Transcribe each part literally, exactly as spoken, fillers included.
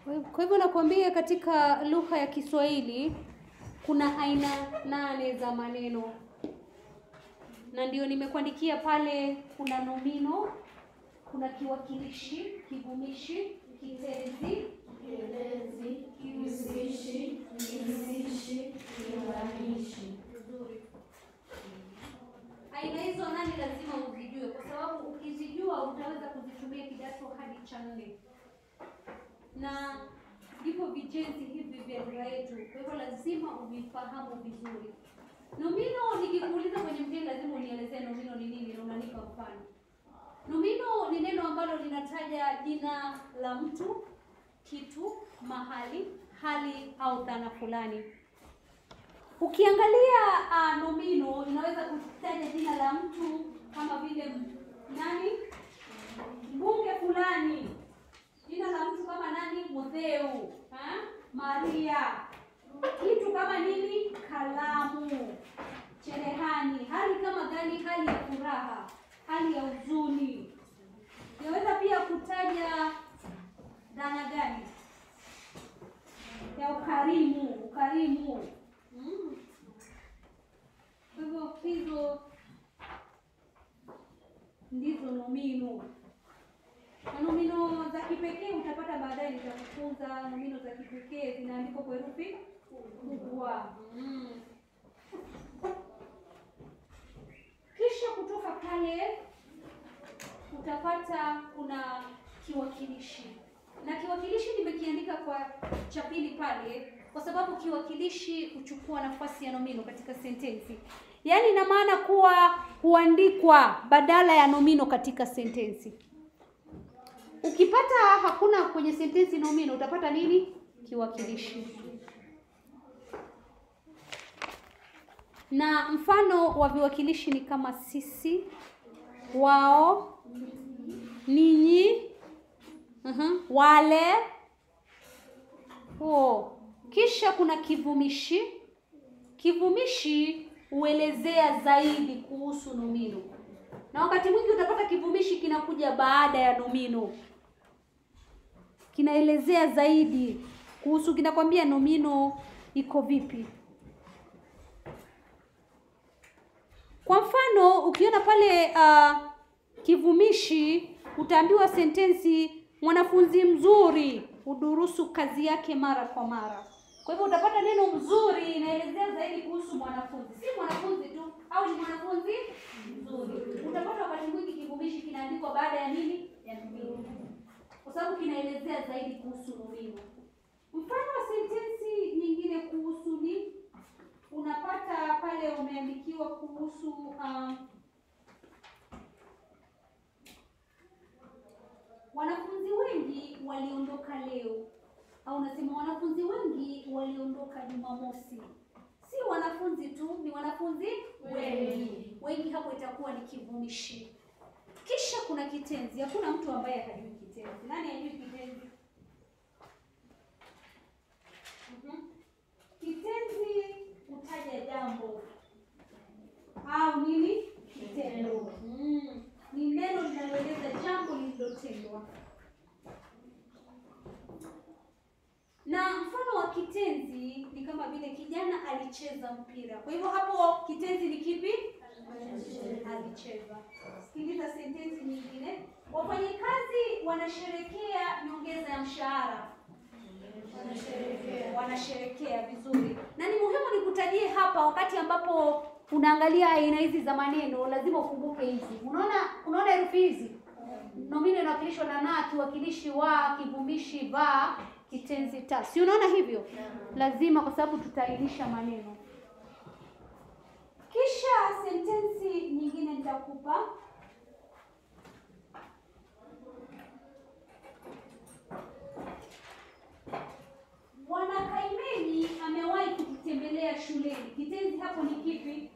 Kwa hivyo nakwambia katika lugha ya Kiswahili kuna aina nane za maneno. Na ndio nimekuandikia pale, kuna nomino, kuna kiwakilishi, kivumishi, kitenzi, kielezi, kihusishi, kihisishi, kiunganishi. Nzuri. Aina hizo nane lazima uzijue, kwa sababu ukizijua utaweza kuzitumia kidato hadi cha nne. Na vipo vijenzi hivi vya lugha yetu, kwa hivyo lazima uvifahamu vizuri. Nomino, nikikuuliza kwenye mtihani lazima unielezee nomino ni nini na unanipa mfano. Nomino ni neno ambalo linataja jina la mtu, kitu, mahali, hali au dhana fulani. Ukiangalia uh, nomino inaweza kutaja jina la mtu kama vile nani? Mbunge fulani. Jina la mtu kama nani? Mutheu, ha? Maria. Kitu kama nini? Kalamu. Cherehani. Hali kama gani? Hali ya furaha, hali ya huzuni. Inaweza pia kutaja dhana gani? Ya ukarimu, ukarimu. Mm. Kwa hivyo hizo ndizo nomino. Na nomino za kipekee utapata baadaye, nitakufunza nomino za kipekee zinaandikwa kwa herufi kubwa. Mm. Kisha kutoka pale utapata kuna kiwakilishi. Na kiwakilishi nimekiandika kwa cha pili pale kwa sababu kiwakilishi huchukua nafasi ya nomino katika sentensi. Yaani ina maana kuwa huandikwa badala ya nomino katika sentensi. Ukipata hakuna kwenye sentensi nomino, utapata nini? Kiwakilishi. Na mfano wa viwakilishi ni kama sisi, wao, ninyi, uh-huh, wale. Oh. Kisha kuna kivumishi. Kivumishi huelezea zaidi kuhusu nomino. Na wakati mwingi utapata kivumishi kinakuja baada ya nomino. Kinaelezea zaidi kuhusu, kinakwambia nomino iko vipi. Kwa mfano, ukiona pale uh, kivumishi, utaambiwa sentensi, mwanafunzi mzuri hudurusu kazi yake mara kwa mara. Kwa hivyo utapata neno mzuri inaelezea zaidi kuhusu mwanafunzi. Si mwanafunzi tu, au ni mwanafunzi mzuri. Utapata wakati mwingi kivumishi kinaandikwa baada ya nini? Ya nomino. Kwa sababu kinaelezea zaidi kuhusu nomino. Mfano wa sentensi nyingine kuhusu ni, unapata pale umeandikiwa kuhusu uh, wanafunzi wengi waliondoka leo. Au unasema wanafunzi wengi waliondoka Jumamosi. Si wanafunzi tu, ni wanafunzi wengi. Wengi hapo itakuwa ni kivumishi. Kisha kuna kitenzi. Hakuna mtu ambaye hajui kitenzi. Nani hajui kitenzi? Uh-huh. Kitenzi utaja jambo au nini? Kitendo. Mm. Ni neno linaloeleza jambo lililotendwa. Na mfano wa kitenzi ni kama vile kijana alicheza mpira. Kwa hivyo hapo kitenzi ni kipi? Alicheza. Sikiliza sentensi nyingine. Wafanyikazi wanasherekea nyongeza ya mshahara. Wanasherekea. Wanasherekea vizuri. Na ni muhimu nikutajie hapa wakati ambapo unaangalia aina hizi za maneno, lazima ukumbuke hizi. Unaona unaona herufi hizi? Nomino inawakilishwa na na, kiwakilishi wa, kivumishi va, kitenzi ta. Si unaona hivyo? Lazima, kwa sababu tutaainisha maneno. Kisha sentensi nyingine nitakupa. Bwana Kaimeni amewahi kututembelea shuleni. Kitenzi hapo ni kipi?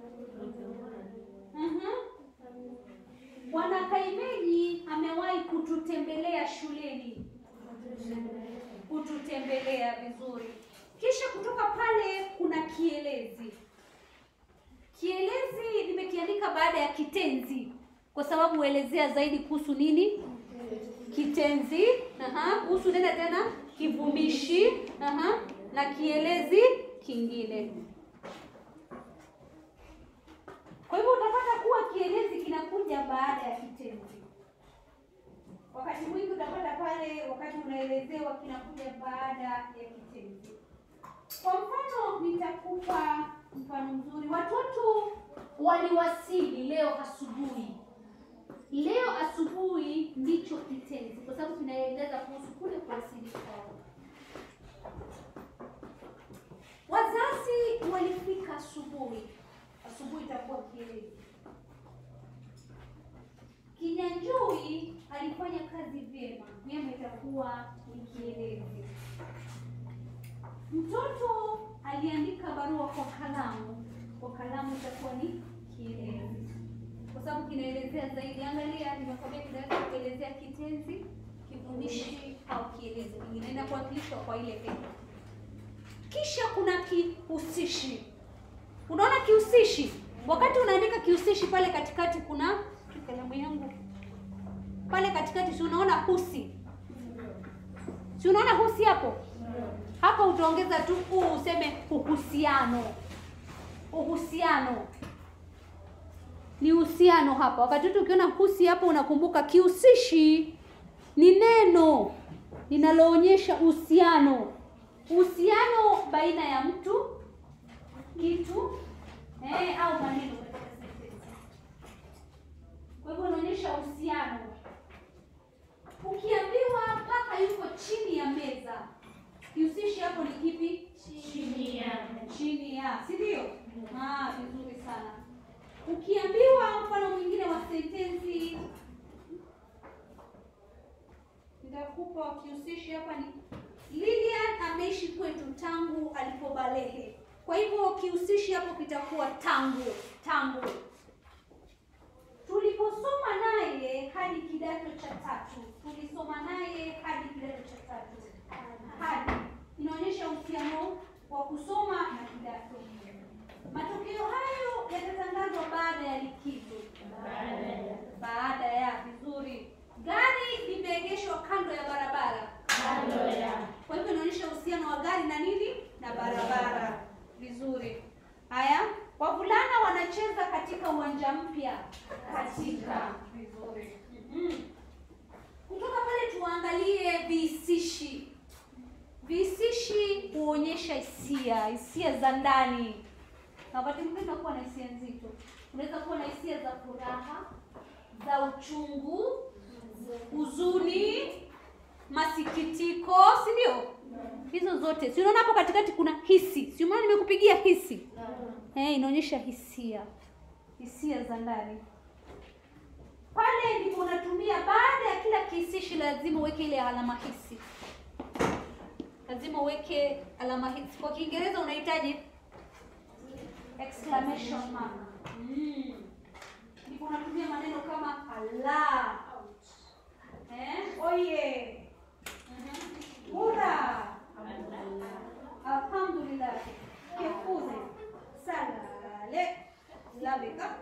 Uh-huh. Bwana Kaimeni amewahi kututembelea shuleni. Kututembelea vizuri. Kisha kutoka pale kuna kielezi. Kielezi nimekiandika baada ya kitenzi kwa sababu huelezea zaidi kuhusu nini? kitenzi, aha, kuhusu nenda tena kivumishi, aha, na kielezi kingine. Kwa hivyo utapata kuwa kielezi kinakuja baada ya kitenzi. Wakati mwingi utapata pale wakati unaelezewa kinakuja baada ya kitenzi. Kwa mfano nitakupa mfano mzuri. Watoto waliwasili leo asubuhi. Leo asubuhi ndicho kitenzi kwa sababu kinaeleza kuhusu kule kuwasili kwao. Wazazi walifika asubuhi. Asubuhi itakuwa kielezi. Kinyanjui alifanya kazi vyema. Vyema itakuwa ni kielezi. Mtoto aliandika barua kwa kalamu. Kwa kalamu itakuwa ni kielezi. Kwa sababu kinaelezea zaidi. Angalia, nimekwambia kinaweza kuelezea kitenzi, kivumishi au kielezi. Inaenda kuwakilishwa kwa ile pekee. Kisha kuna kihusishi. Unaona kihusishi? Wakati unaandika kihusishi pale katikati kuna kalamu yangu. Pale katikati si unaona husi? Si unaona husi hapo? Hapo utaongeza tu u useme uhusiano. Uhusiano. Ni uhusiano hapa. Wakati tu ukiona husi hapo unakumbuka kihusishi ni neno linaloonyesha uhusiano. Uhusiano baina ya mtu, kitu, eh au maneno katika sentensi. Kwa hivyo unaonyesha uhusiano. Ukiambiwa paka yuko chini ya meza, kihusishi hapo ni kipi? Chini ya. Chini ya, si ndio? Ah, vizuri sana. Ukiambiwa mfano mwingine wa sentensi, nitakupa kihusishi hapa ni Lilian ameishi kwetu tangu alipobalehe. Kwa hivyo kihusishi hapo kitakuwa tangu, tangu. Tuliposoma naye hadi kidato cha tatu. Tulisoma naye hadi kidato cha tatu. Hadi inaonyesha uhusiano wa kusoma na kidato. Matokeo hayo yatatangazwa baada ya likizo. Baada ya. Baada ya, vizuri. Gari limeegeshwa kando ya barabara. Kando ya. Kwa hivyo inaonyesha uhusiano wa gari na nini? Na barabara. Vizuri. Haya, wavulana wanacheza katika uwanja mpya. Katika. Vizuri. Mm-hmm. Kutoka pale tuangalie vihisishi. Vihisishi huonyesha hisia, hisia za ndani. Na wakati mwingine unakuwa na hisia nzito. Unaweza kuwa na hisia za furaha, za uchungu, huzuni, masikitiko, si ndio? Hizo zote. Si unaona hapo katikati kuna hisi. Si umeona nimekupigia hisi? Eh, inaonyesha hisia. Hisia za ndani. Pale ndipo unatumia baada ya kila kihisishi lazima uweke ile alama hisi. Lazima uweke alama hisi. Kwa Kiingereza unahitaji exclamation mark. Mm. Ndipo unatumia maneno kama ala. Eh? Oye. Mhm. Hura. Alhamdulillah. Kefuze. Salale. Labika.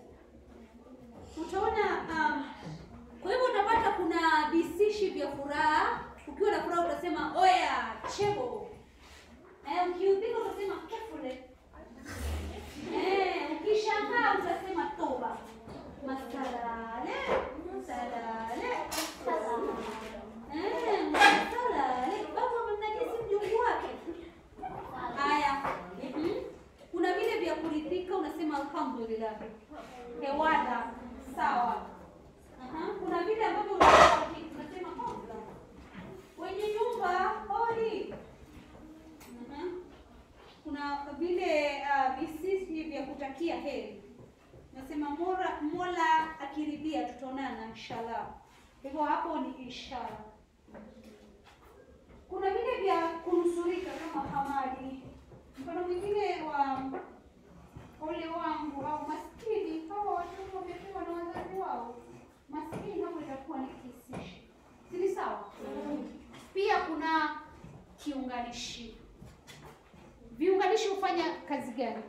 Utaona um, kwa hivyo utapata kuna visishi vya furaha. Ukiwa na furaha utasema oya, chebo. Eh, ukiudhika utasema kefule. Eh, ukishangaa utasema toba. Masalale, salale, salale. Eh, masalale. Baba mnajisi mjungu wake. Haya. Mhm. Kuna vile vya kuridhika unasema alhamdulillah. Hewada, sawa. Aha, kuna vile ambavyo unasema hola. Wenye nyumba, holi. Aha. Kuna vile uh, visisi vya kutakia heri. Nasema Mola, Mola akiridhia tutaonana inshallah. Hivyo hapo ni ishara. Kuna vile vya kunusurika kama hamadi. Mfano mwingine wa ole wangu au maskini, hawa watoto wamepewa na wazazi wao. Maskini hapo itakuwa ni kihisishi. Si sawa? Mm. Pia kuna kiunganishi. Viunganishi hufanya kazi gani?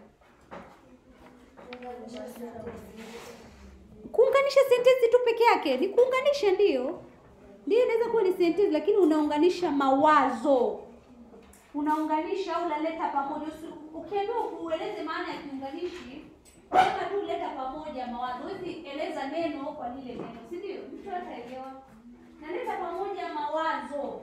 Kuunganisha sentensi tu peke yake, ni kuunganisha ndio. Ndio inaweza kuwa ni sentensi, lakini unaunganisha mawazo. Unaunganisha au unaleta pamoja. Ukiambiwa ueleze maana ya kiunganishi, kama tu leta pamoja mawazo. Wewe eleza neno kwa lile neno, si ndio? Mtu ataelewa. Naleta pamoja mawazo.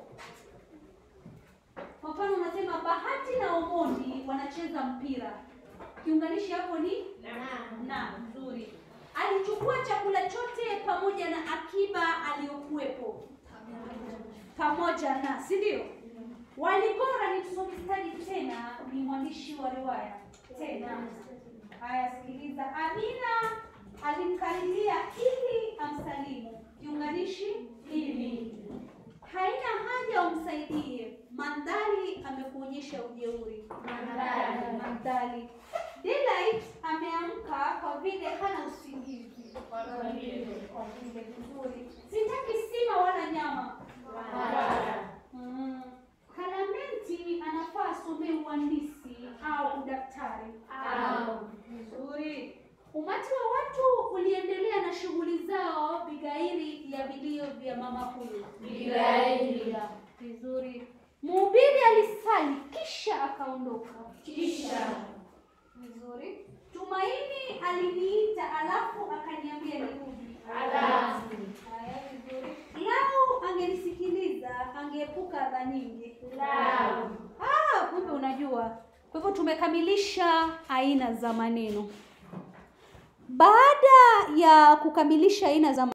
Kwa mfano unasema Bahati na Omondi wanacheza mpira. Kiunganishi hapo ni na. Na, nzuri. Alichukua chakula chote pamoja na akiba aliyokuwepo. Pamoja na, si ndio? Walibora ni msomi stadi tena ni mwandishi wa riwaya. Tena. Haya, sikiliza. Amina alimkaribia ili amsalimu. Kiunganishi ili. Haina haja umsaidie. Mandhari amekuonyesha ujeuri. Mandhari. Mandhari. Delight ameamka kwa vile hana usingizi. Kwa vile. Kwa vile vizuri. Sitaki sima wala nyama. Wala. Mm. Kalamenti anafaa asomee uhandisi au udaktari. Au. Vizuri. Umati wa watu uliendelea na shughuli zao bigairi ya vilio vya mama huyu. Bigairi. Vizuri. Mhubiri alisali kisha akaondoka. Kisha. Vizuri. Tumaini aliniita alafu akaniambia nirudi. Alafu. Haya, vizuri. Lau angenisikiliza angeepuka adha nyingi. Lau. Ah, kumbe unajua. Kwa hivyo tumekamilisha aina za maneno. Baada ya kukamilisha aina za